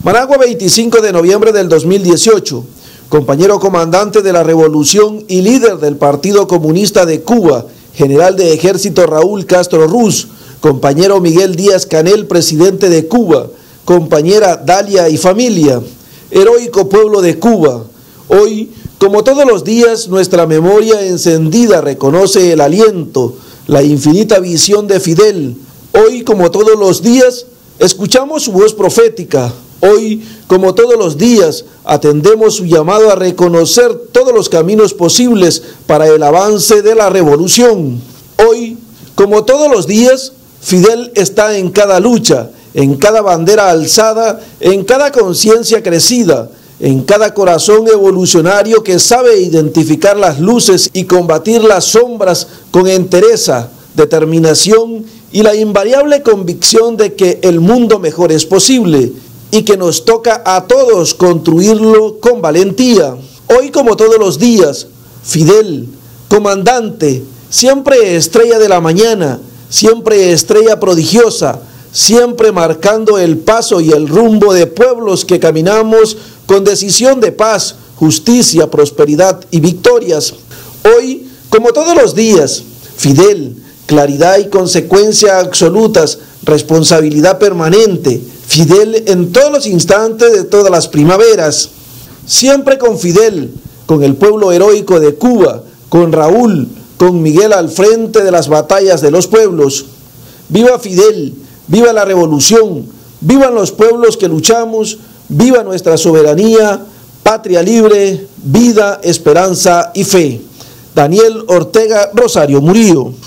Managua, 25 de noviembre del 2018. Compañero comandante de la Revolución y líder del Partido Comunista de Cuba, general de ejército Raúl Castro Ruz, compañero Miguel Díaz-Canel, presidente de Cuba, compañera Dalia y familia, heroico pueblo de Cuba. Hoy, como todos los días, nuestra memoria encendida reconoce el aliento, la infinita visión de Fidel. Hoy, como todos los días, escuchamos su voz profética. Hoy, como todos los días, atendemos su llamado a reconocer todos los caminos posibles para el avance de la revolución. Hoy, como todos los días, Fidel está en cada lucha, en cada bandera alzada, en cada conciencia crecida, en cada corazón evolucionario que sabe identificar las luces y combatir las sombras con entereza, determinación y la invariable convicción de que el mundo mejor es posible y que nos toca a todos construirlo con valentía. Hoy, como todos los días, Fidel, comandante, siempre estrella de la mañana, siempre estrella prodigiosa, siempre marcando el paso y el rumbo de pueblos que caminamos con decisión de paz, justicia, prosperidad y victorias. Hoy, como todos los días, Fidel, claridad y consecuencia absolutas, responsabilidad permanente, Fidel en todos los instantes de todas las primaveras. Siempre con Fidel, con el pueblo heroico de Cuba, con Raúl, con Miguel al frente de las batallas de los pueblos. ¡Viva Fidel! ¡Viva la revolución! ¡Vivan los pueblos que luchamos! ¡Viva nuestra soberanía, patria libre, vida, esperanza y fe! Daniel Ortega Rosario Murillo.